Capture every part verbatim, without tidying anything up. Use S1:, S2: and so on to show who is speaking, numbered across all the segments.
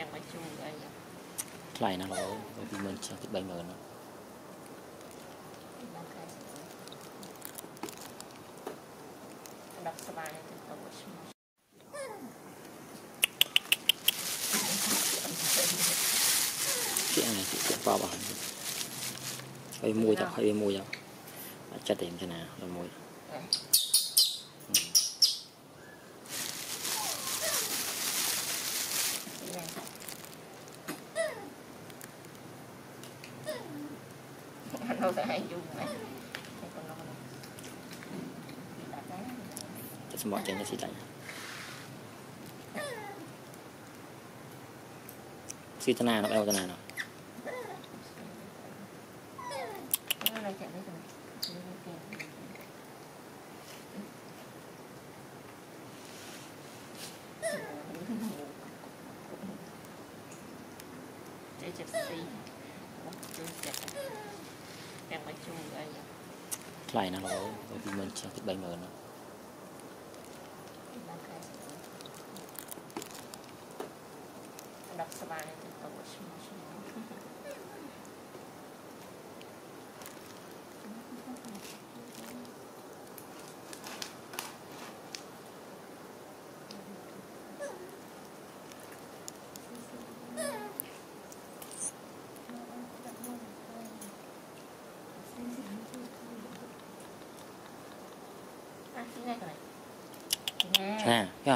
S1: lại nó rồi vì mình chỉ cái bảy mờ nó chuyện này chuyện bao bảo hay mua cho hay mua cho chặt tiền cho nào rồi mua
S2: đâu phải hay dùng này
S1: cho mọi chuyện nó xịt lạnh xịt thế nào nó eo thế nào nó lại nó rồi vì mình chỉ cái bảy mờ nó à yeah.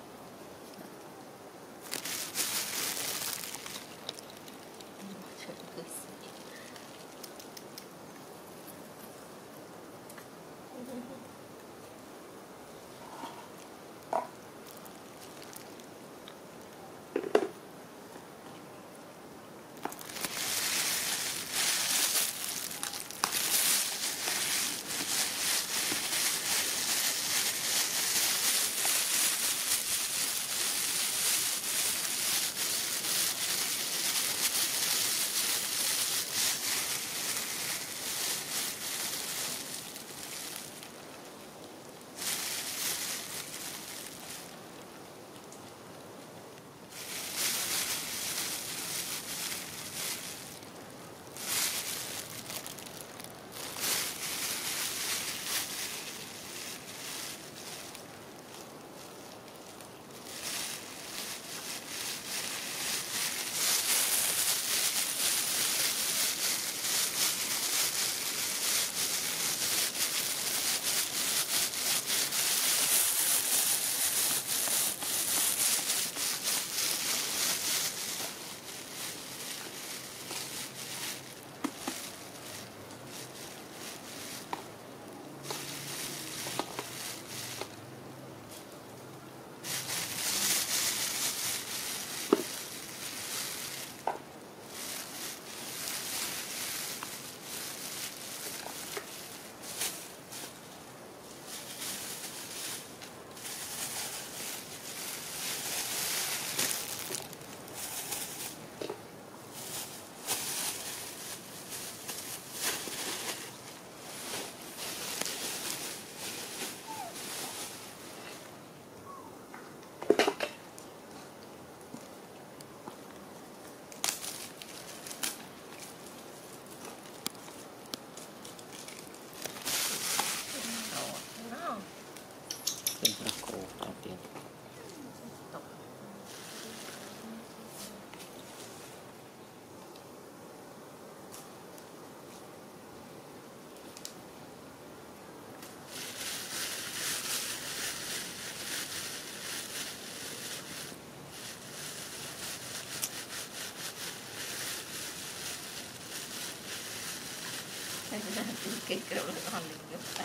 S2: cái kiểu là con mình giúp ta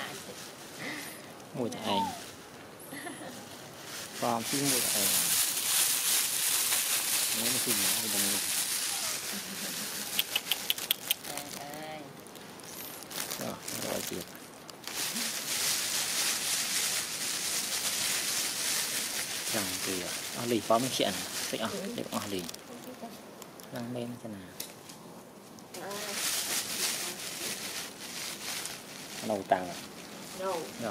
S1: mùi tại anh con chứ mùi tại anh nếu mà tìm nó thì đừng dùng rồi rồi tiếp rằng thì ở lì có mấy chuyện thích ở để ở lì đang lên thế nào đầu tàu
S2: đâu
S1: rồi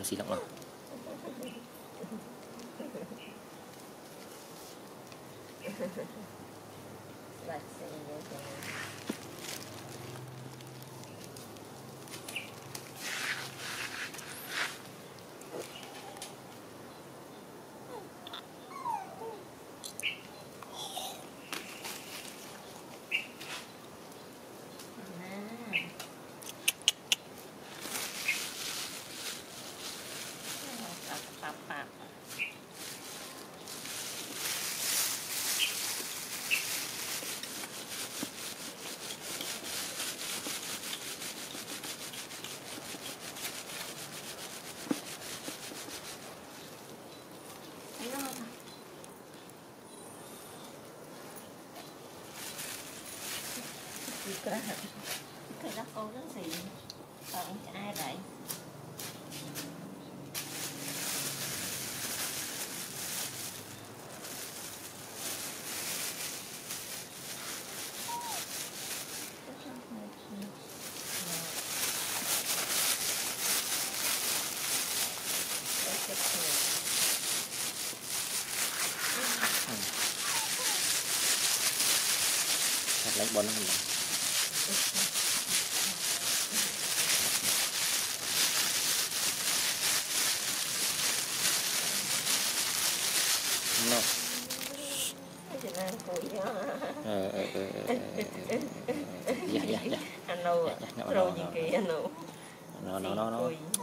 S1: xì lắm rồi
S2: cái cái đó cô nó gì còn ai vậy
S1: lấy bón nó không nào no ờ ờ ờ dạ dạ dạ
S2: anh đâu rồi gì kia anh đâu
S1: nó nó nó nó